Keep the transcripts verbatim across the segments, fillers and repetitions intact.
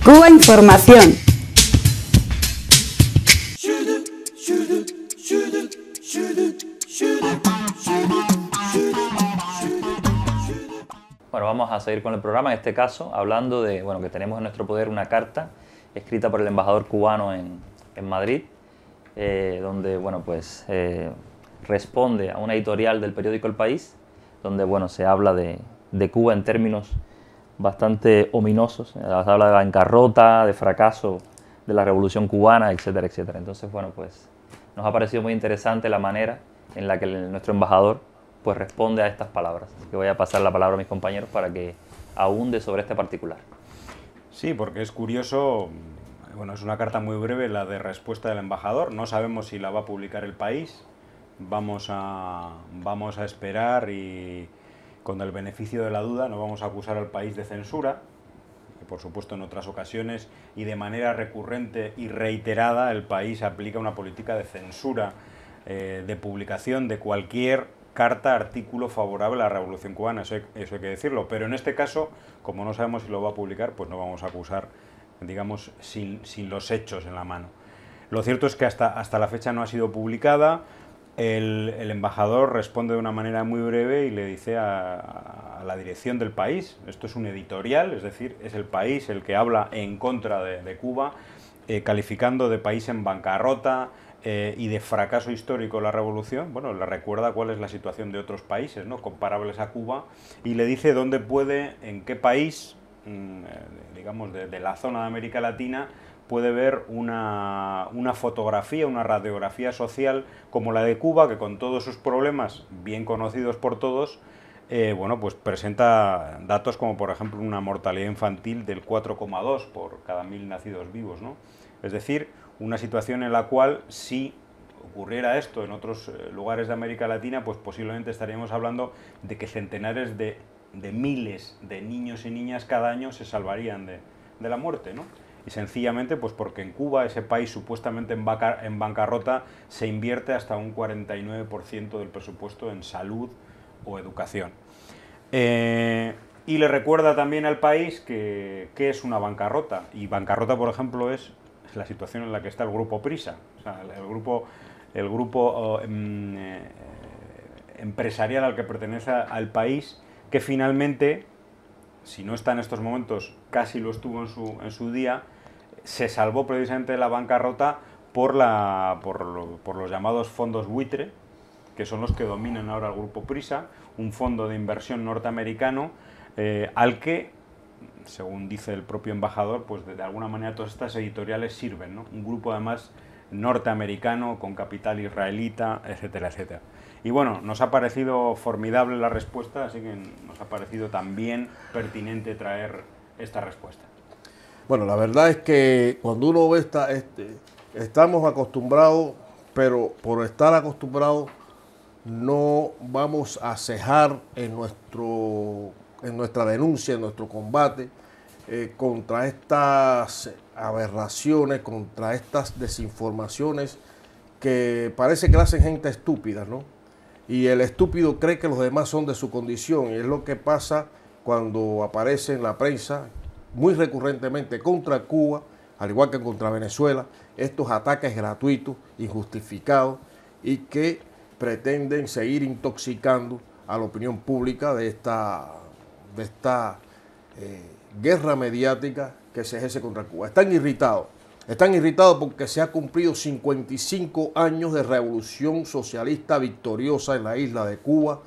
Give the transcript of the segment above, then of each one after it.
Cuba Información. Bueno, vamos a seguir con el programa, en este caso, hablando de, bueno, que tenemos en nuestro poder una carta escrita por el embajador cubano en, en Madrid, eh, donde, bueno, pues, eh, responde a una editorial del periódico El País, donde, bueno, se habla de, de Cuba en términos bastante ominosos, se habla de bancarrota, de fracaso de la revolución cubana, etcétera, etcétera. Entonces, bueno, pues, nos ha parecido muy interesante la manera en la que el, nuestro embajador pues responde a estas palabras. Así que voy a pasar la palabra a mis compañeros para que ahunde sobre este particular. Sí, porque es curioso, bueno, es una carta muy breve la de respuesta del embajador, no sabemos si la va a publicar El País, vamos a, vamos a esperar y con el beneficio de la duda no vamos a acusar al país de censura, que por supuesto en otras ocasiones y de manera recurrente y reiterada el país aplica una política de censura eh, de publicación de cualquier carta, artículo favorable a la Revolución Cubana, eso hay, eso hay que decirlo, pero en este caso, como no sabemos si lo va a publicar, pues no vamos a acusar, digamos, sin, sin los hechos en la mano. Lo cierto es que hasta, hasta la fecha no ha sido publicada, el, el embajador responde de una manera muy breve y le dice a, a la dirección del país, esto es un editorial, es decir, es el país el que habla en contra de, de Cuba, eh, calificando de país en bancarrota, Eh, y de fracaso histórico la revolución. Bueno, le recuerda cuál es la situación de otros países, ¿no?, comparables a Cuba, y le dice dónde puede, en qué país, mmm, digamos, de, de la zona de América Latina, puede ver una, una fotografía, una radiografía social como la de Cuba, que con todos sus problemas, bien conocidos por todos, eh, bueno, pues presenta datos como, por ejemplo, una mortalidad infantil del cuatro coma dos por cada mil nacidos vivos, ¿no? Es decir, una situación en la cual, si ocurriera esto en otros lugares de América Latina, pues posiblemente estaríamos hablando de que centenares de, de miles de niños y niñas cada año se salvarían de, de la muerte, ¿no? Y sencillamente pues porque en Cuba, ese país supuestamente en, banca, en bancarrota, se invierte hasta un cuarenta y nueve por ciento del presupuesto en salud o educación. Eh, y le recuerda también al país que, que es una bancarrota, y bancarrota, por ejemplo, es la situación en la que está el grupo Prisa, o sea, el grupo, el grupo eh, empresarial al que pertenece al país, que finalmente, si no está en estos momentos, casi lo estuvo en su, en su día, se salvó precisamente de la bancarrota por, la, por, lo, por los llamados fondos buitre, que son los que dominan ahora el grupo Prisa, un fondo de inversión norteamericano eh, al que, según dice el propio embajador, pues de, de alguna manera todas estas editoriales sirven, ¿no? Un grupo además norteamericano con capital israelita, etcétera, etcétera. Y bueno, nos ha parecido formidable la respuesta, así que nos ha parecido también pertinente traer esta respuesta. Bueno, la verdad es que cuando uno ve esta, este, estamos acostumbrados, pero por estar acostumbrados no vamos a cejar en nuestro en nuestra denuncia, en nuestro combate eh, contra estas aberraciones, contra estas desinformaciones que parece que la hacen gente estúpida, ¿no? Y el estúpido cree que los demás son de su condición, y es lo que pasa cuando aparece en la prensa muy recurrentemente contra Cuba, al igual que contra Venezuela, estos ataques gratuitos, injustificados, y que pretenden seguir intoxicando a la opinión pública de esta de esta eh, guerra mediática que se ejerce contra Cuba. Están irritados, están irritados porque se ha cumplido cincuenta y cinco años de revolución socialista victoriosa en la isla de Cuba.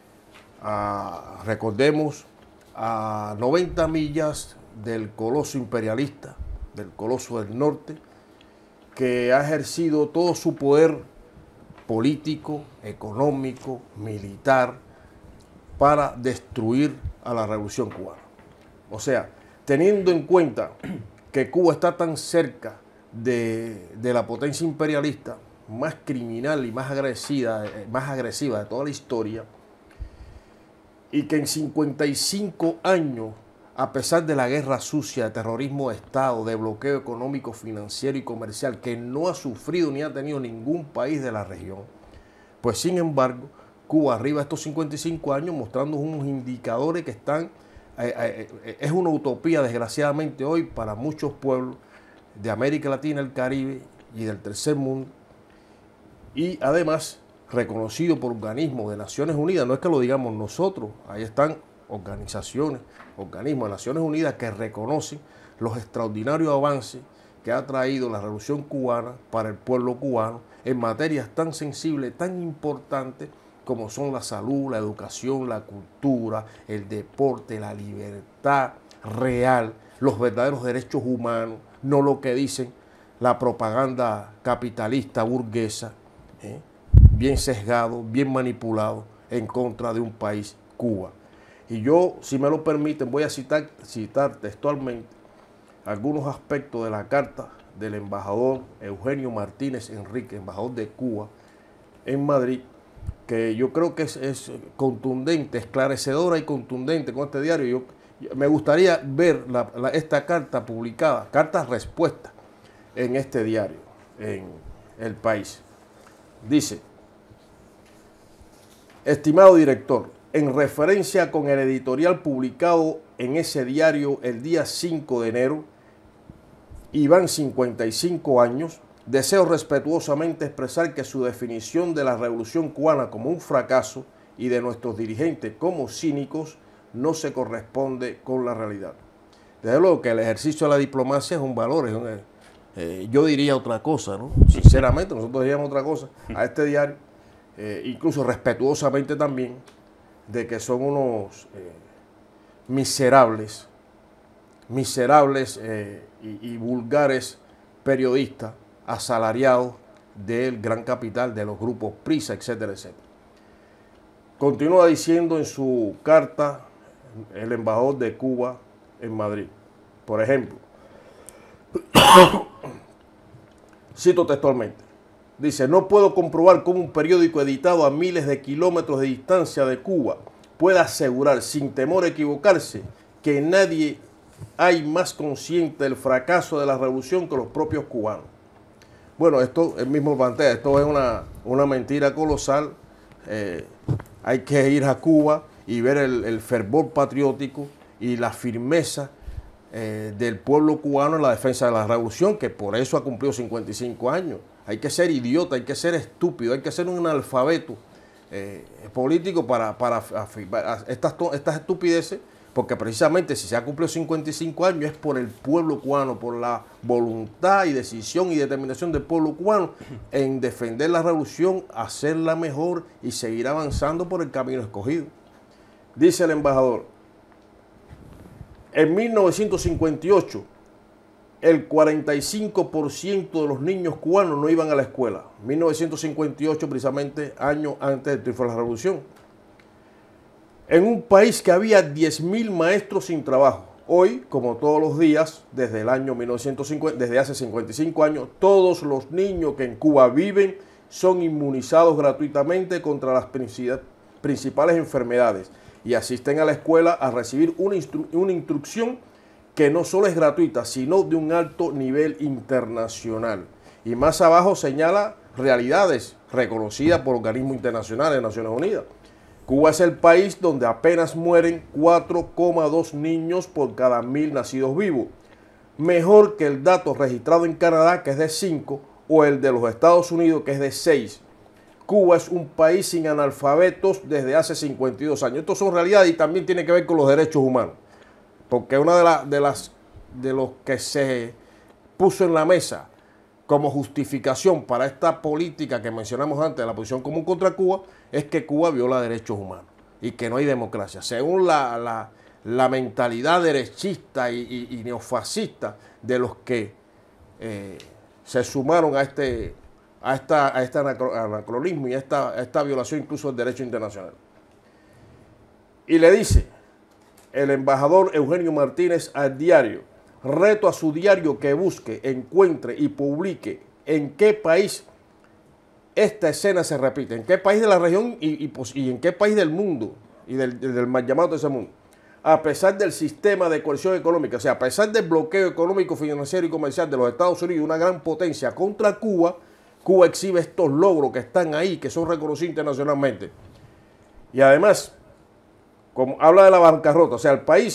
Ah, recordemos, a noventa millas del coloso imperialista, del coloso del norte, que ha ejercido todo su poder político, económico, militar, para destruir a la revolución cubana. O sea, teniendo en cuenta que Cuba está tan cerca de, de la potencia imperialista más criminal y más agresiva, más agresiva de toda la historia, y que en cincuenta y cinco años, a pesar de la guerra sucia, de terrorismo de Estado, de bloqueo económico, financiero y comercial, que no ha sufrido ni ha tenido ningún país de la región, pues sin embargo, Cuba arriba estos cincuenta y cinco años mostrando unos indicadores que están eh, eh, es una utopía, desgraciadamente, hoy para muchos pueblos de América Latina, el Caribe y del tercer mundo, y además reconocido por organismos de Naciones Unidas. No es que lo digamos nosotros, ahí están organizaciones, organismos de Naciones Unidas que reconocen los extraordinarios avances que ha traído la Revolución Cubana para el pueblo cubano en materias tan sensibles, tan importantes como son la salud, la educación, la cultura, el deporte, la libertad real, los verdaderos derechos humanos, no lo que dicen la propaganda capitalista burguesa, ¿eh? bien sesgado, bien manipulado en contra de un país, Cuba. Y yo, si me lo permiten, voy a citar, citar textualmente algunos aspectos de la carta del embajador Eugenio Martínez Enrique, embajador de Cuba en Madrid, que yo creo que es, es contundente, esclarecedora y contundente con este diario. Yo, yo me gustaría ver la, la, esta carta publicada, carta respuesta en este diario, en El País. Dice: estimado director, en referencia con el editorial publicado en ese diario el día cinco de enero, Iván, cincuenta y cinco años, deseo respetuosamente expresar que su definición de la Revolución Cubana como un fracaso y de nuestros dirigentes como cínicos no se corresponde con la realidad. Desde luego que el ejercicio de la diplomacia es un valor, es un, eh, yo diría otra cosa, ¿no? Sinceramente, nosotros diríamos otra cosa a este diario, eh, incluso respetuosamente también, de que son unos eh, miserables, miserables eh, y, y vulgares periodistas asalariados del gran capital, de los grupos Prisa, etcétera, etcétera. Continúa diciendo en su carta el embajador de Cuba en Madrid, por ejemplo, cito textualmente, dice: no puedo comprobar cómo un periódico editado a miles de kilómetros de distancia de Cuba pueda asegurar, sin temor a equivocarse, que nadie hay más consciente del fracaso de la revolución que los propios cubanos. Bueno, esto el mismo plantea, esto es una, una mentira colosal. Eh, hay que ir a Cuba y ver el, el fervor patriótico y la firmeza eh, del pueblo cubano en la defensa de la revolución, que por eso ha cumplido cincuenta y cinco años. Hay que ser idiota, hay que ser estúpido, hay que ser un analfabeto eh, político para, para afirmar estas, estas estupideces, porque precisamente si se ha cumplido cincuenta y cinco años es por el pueblo cubano, por la voluntad y decisión y determinación del pueblo cubano en defender la revolución, hacerla mejor y seguir avanzando por el camino escogido. Dice el embajador: en mil novecientos cincuenta y ocho, el cuarenta y cinco por ciento de los niños cubanos no iban a la escuela. mil novecientos cincuenta y ocho, precisamente, año antes del triunfo de la revolución. En un país que había diez mil maestros sin trabajo. Hoy, como todos los días, desde el año mil novecientos cincuenta, desde hace cincuenta y cinco años, todos los niños que en Cuba viven son inmunizados gratuitamente contra las principales enfermedades y asisten a la escuela a recibir una, instru una instrucción que no solo es gratuita, sino de un alto nivel internacional. Y más abajo señala realidades reconocidas por organismos internacionales de Naciones Unidas. Cuba es el país donde apenas mueren cuatro coma dos niños por cada mil nacidos vivos, mejor que el dato registrado en Canadá, que es de cinco, o el de los Estados Unidos, que es de seis. Cuba es un país sin analfabetos desde hace cincuenta y dos años. Esto son realidades y también tiene que ver con los derechos humanos, porque una de, la, de las de los que se puso en la mesa como justificación para esta política que mencionamos antes de la posición común contra Cuba es que Cuba viola derechos humanos y que no hay democracia. Según la, la, la mentalidad derechista y, y, y neofascista de los que eh, se sumaron a este, a esta, a este anacronismo y a esta, a esta violación incluso del derecho internacional. Y le dice el embajador Eugenio Martínez al diario: reto a su diario que busque, encuentre y publique en qué país esta escena se repite, en qué país de la región y, y, y en qué país del mundo y del, del mal llamado de ese mundo, a pesar del sistema de coerción económica, o sea, a pesar del bloqueo económico, financiero y comercial de los Estados Unidos, una gran potencia contra Cuba, Cuba exhibe estos logros que están ahí, que son reconocidos internacionalmente. Y además, como habla de la bancarrota, o sea, el país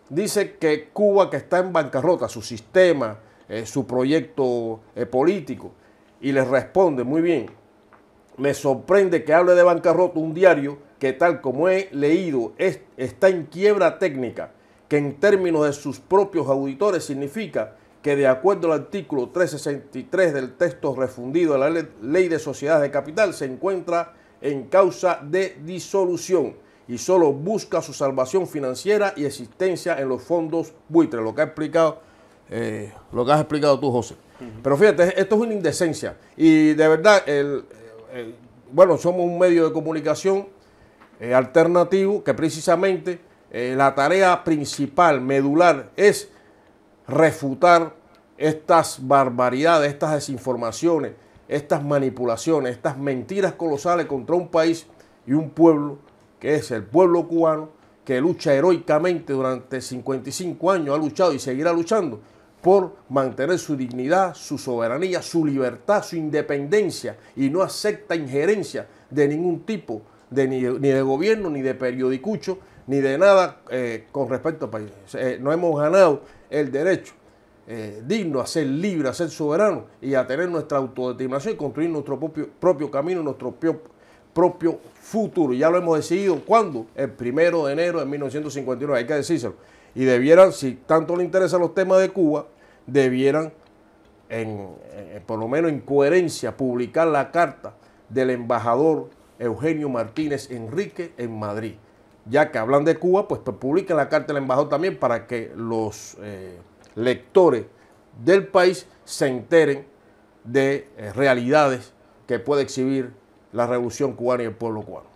dice que Cuba, que está en bancarrota, su sistema, eh, su proyecto eh, político, y les responde muy bien. Me sorprende que hable de bancarrota un diario que, tal como he leído, es, está en quiebra técnica, que en términos de sus propios auditores significa que, de acuerdo al artículo trescientos sesenta y tres del texto refundido de la Ley de Sociedades de Capital, se encuentra en causa de disolución y solo busca su salvación financiera y existencia en los fondos buitres, lo que ha explicado, eh, lo que has explicado tú, José. Uh-huh. Pero fíjate, esto es una indecencia y de verdad, el, el, bueno, somos un medio de comunicación eh, alternativo que precisamente eh, la tarea principal, medular, es refutar estas barbaridades, estas desinformaciones, estas manipulaciones, estas mentiras colosales contra un país y un pueblo que es el pueblo cubano, que lucha heroicamente durante cincuenta y cinco años, ha luchado y seguirá luchando por mantener su dignidad, su soberanía, su libertad, su independencia, y no acepta injerencia de ningún tipo, de, ni, ni de gobierno, ni de periodicucho, ni de nada eh, con respecto al país. Eh, no hemos ganado el derecho eh, digno a ser libre, a ser soberano y a tener nuestra autodeterminación y construir nuestro propio, propio camino, nuestro propio, propio futuro. Ya lo hemos decidido, ¿cuándo? El primero de enero de mil novecientos cincuenta y nueve, hay que decírselo. Y debieran, si tanto les interesan los temas de Cuba, debieran, en, en, por lo menos en coherencia, publicar la carta del embajador Eugenio Martínez Enrique en Madrid. Ya que hablan de Cuba, pues, pues publiquen la carta del embajador también para que los eh, lectores del país se enteren de eh, realidades que puede exhibir la revolución cubana y el pueblo cubano.